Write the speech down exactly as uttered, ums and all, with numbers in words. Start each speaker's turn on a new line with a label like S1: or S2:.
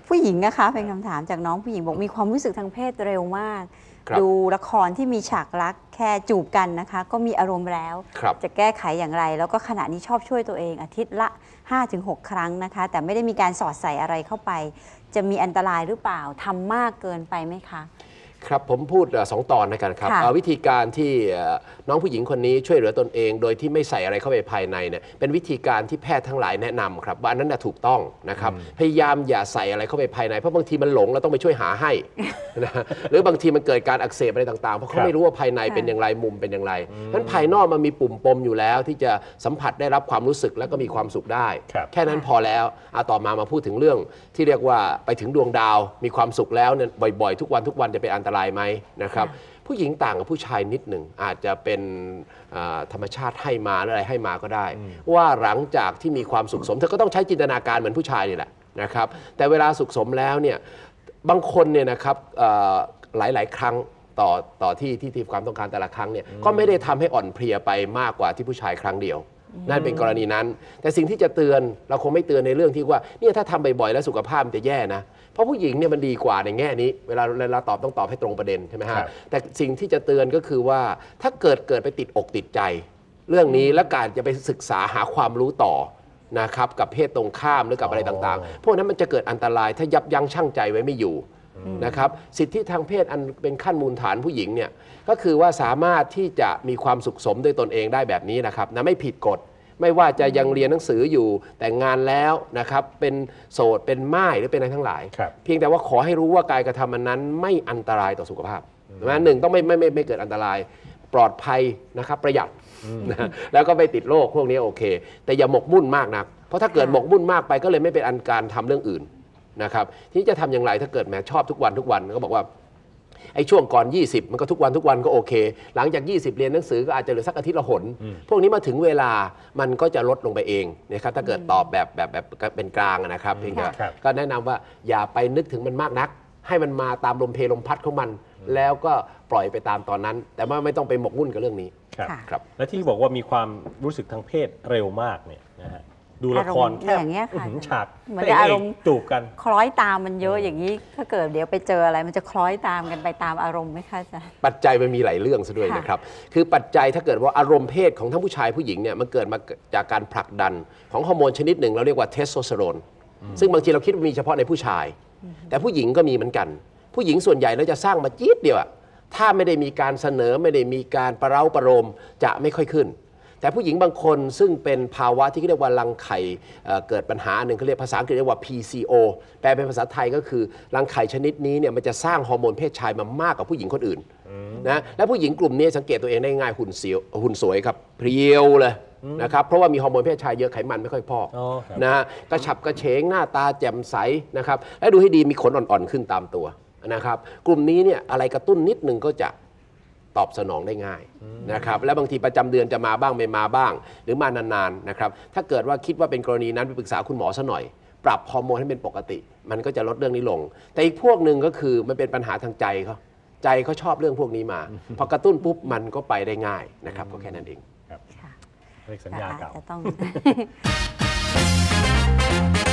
S1: ผู้หญิงนะคะเป็นคำถามจากน้องผู้หญิงบอกมีความรู้สึกทางเพศเร็วมากดูละครที่มีฉากรักแค่จูบกันนะคะก็มีอารมณ์แล้วจะแก้ไขอย่างไรแล้วก็ขณะนี้ชอบช่วยตัวเองอาทิตย์ละ ห้าถึงหก ครั้งนะคะแต่ไม่ได้มีการสอดใส่อะไรเข้าไปจะมีอันตรายหรือเปล่าทำมากเกินไปไหมคะ
S2: ครับผมพูดสองตอนนะกันครับวิธีการที่น้องผู้หญิงคนนี้ช่วยเหลือตนเองโดยที่ไม่ใส่อะไรเข้าไปภายในเนี่ยเป็นวิธีการที่แพทย์ทั้งหลายแนะนำครับว่าอันนั้นถูกต้องนะครับพยายามอย่าใส่อะไรเข้าไปภายในเพราะบางทีมันหลงเราต้องไปช่วยหาให้นะหรือบางทีมันเกิดการอักเสบอะไรต่างๆเพราะเขาไม่รู้ว่าภายในเป็นอย่างไรมุมเป็นอย่างไรนั้นภายนอกมันมีปุ่มปมอยู่แล้วที่จะสัมผัสได้รับความรู้สึกแล้วก็มีความสุขได้แค่นั้นพอแล้วเอาต่อมามาพูดถึงเรื่องที่เรียกว่าไปถึงดวงดาวมีความสุขแล้วเนี่ยบ่อยๆทุกวันทุกวันจะเป็นอันตรายไหมนะครับผู้หญิงต่างกับผู้ชายนิดหนึ่งอาจจะเป็นธรรมชาติให้มาหรืออะไรให้มาก็ได้ว่าหลังจากที่มีความสุขสมเธอก็ต้องใช้จินตนาการเหมือนผู้ชายนี่แหละนะครับแต่เวลาสุขสมแล้วเนี่ยบางคนเนี่ยนะครับหลายๆครั้งต่อต่อที่ที่ที่ความต้องการแต่ละครั้งเนี่ยก็ไม่ได้ทำให้อ่อนเพลียไปมากกว่าที่ผู้ชายครั้งเดนั่นเป็นกรณีนั้นแต่สิ่งที่จะเตือนเราคงไม่เตือนในเรื่องที่ว่าเนี่ยถ้าทำบ่อยๆแล้วสุขภาพมันจะแย่นะเพราะผู้หญิงเนี่ยมันดีกว่าในแง่นี้เวลาเราตอบต้องตอบให้ตรงประเด็นใช่ไหมฮะแต่สิ่งที่จะเตือนก็คือว่าถ้าเกิดเกิดไปติดอกติดใจเรื่องนี้และการจะไปศึกษาหาความรู้ต่อนะครับกับเพศตรงข้ามหรือกับอะไรต่างๆพวกนั้นมันจะเกิดอันตรายถ้ายับยั้งชั่งใจไว้ไม่อยู่นะครับสิทธิทางเพศอันเป็นขั้นมูลฐานผู้หญิงเนี่ยก็คือว่าสามารถที่จะมีความสุขสมด้วยตนเองได้แบบนี้นะครับนะไม่ผิดกฎไม่ว่าจะยังเรียนหนังสืออยู่แต่งงานแล้วนะครับเป็นโสดเป็นม่ายหรือเป็นอะไรทั้งหลายเพียงแต่ว่าขอให้รู้ว่าการกระทำมันนั้นไม่อันตรายต่อสุขภาพนะหนึ่งต้องไม่ไม่ไม่ไม่เกิดอันตรายปลอดภัยนะครับประหยัดนะแล้วก็ไม่ติดโรคพวกนี้โอเคแต่อย่าหมกมุ่นมากนักเพราะถ้าเกิดหมกมุ่นมากไปก็เลยไม่เป็นอันการทำเรื่องอื่นนะครับทีนี้จะทำอย่างไรถ้าเกิดแหมชอบทุกวันทุกวันก็บอกว่าไอ้ช่วงก่อนยี่สิบมันก็ทุกวันทุกวันก็โอเคหลังจากยี่สิบเรียนหนังสือก็อาจจะเหลือสักอาทิตย์ละหนพวกนี้มาถึงเวลามันก็จะลดลงไปเองนะครับถ้าเกิดตอบแบบแบบแบบเป็นกลางนะครับเพียงแต่ก็แนะนำว่าอย่าไปนึกถึงมันมากนักให้มันมาตามลมเพลลมพัดของมันแล้วก็ปล่อยไปตามตอนนั้นแต่ว่าไม่ต้องไปหมกมุ่นกับเรื่องนี้
S3: ครับและที่บอกว่ามีความรู้สึกทางเพศเร็วมากเนี่ยนะฮะดูละครแค่ฉาก
S1: เหมือนอารมณ์
S3: จูบกัน
S1: คล้อยตามมันเยอะอย่างนี้ถ้าเกิดเดี๋ยวไปเจออะไรมันจะคล้อยตามกันไปตามอารมณ์ไหมคะอาจารย์
S2: ปัจจัยมันมีหลายเรื่องซะด้วยนะครับคือปัจจัยถ้าเกิดว่าอารมณ์เพศของทั้งผู้ชายผู้หญิงเนี่ยมันเกิดมาจากการผลักดันของฮอร์โมนชนิดหนึ่งเราเรียกว่าเทสโทสเตอโรนซึ่งบางทีเราคิดว่ามีเฉพาะในผู้ชายแต่ผู้หญิงก็มีเหมือนกันผู้หญิงส่วนใหญ่เราจะสร้างมาจี๊ดเดียวถ้าไม่ได้มีการเสนอไม่ได้มีการประเร้าประโลมจะไม่ค่อยขึ้นแต่ผู้หญิงบางคนซึ่งเป็นภาวะที่เรียกว่ารังไข่เกิดปัญหาหนึ่งเขาเรียกภาษาอังกฤษเรียกว่า พี ซี โอ แปลเป็นภาษาไทยก็คือรังไข่ชนิดนี้เนี่ยมันจะสร้างฮอร์โมนเพศชายมามากกว่าผู้หญิงคนอื่นนะและผู้หญิงกลุ่มนี้สังเกตตัวเองได้ง่ายหุ่นเสียวหุ่นสวยครับเพรียวเลยนะครับเพราะว่ามีฮอร์โมนเพศชายเยอะไขมันไม่ค่อยพอกนะฮะกระฉับกระเฉงหน้าตาแจ่มใสนะครับและดูให้ดีมีขนอ่อนๆขึ้นตามตัวนะครับกลุ่มนี้เนี่ยอะไรกระตุ้นนิดนึงก็จะตอบสนองได้ง่ายนะครับและบางทีประจำเดือนจะมาบ้างไม่มาบ้างหรือมานานๆนะครับถ้าเกิดว่าคิดว่าเป็นกรณีนั้นไปปรึกษาคุณหมอซะหน่อยปรับฮอร์โมนให้เป็นปกติมันก็จะลดเรื่องนี้ลงแต่อีกพวกหนึ่งก็คือมันเป็นปัญหาทางใจเขาใจเขาชอบเรื่องพวกนี้มาพอกระตุ้นปุ๊บมันก็ไปได้ง่ายนะครับก็แค่นั้นเอง
S3: ครับเรียกสัญญาเก่า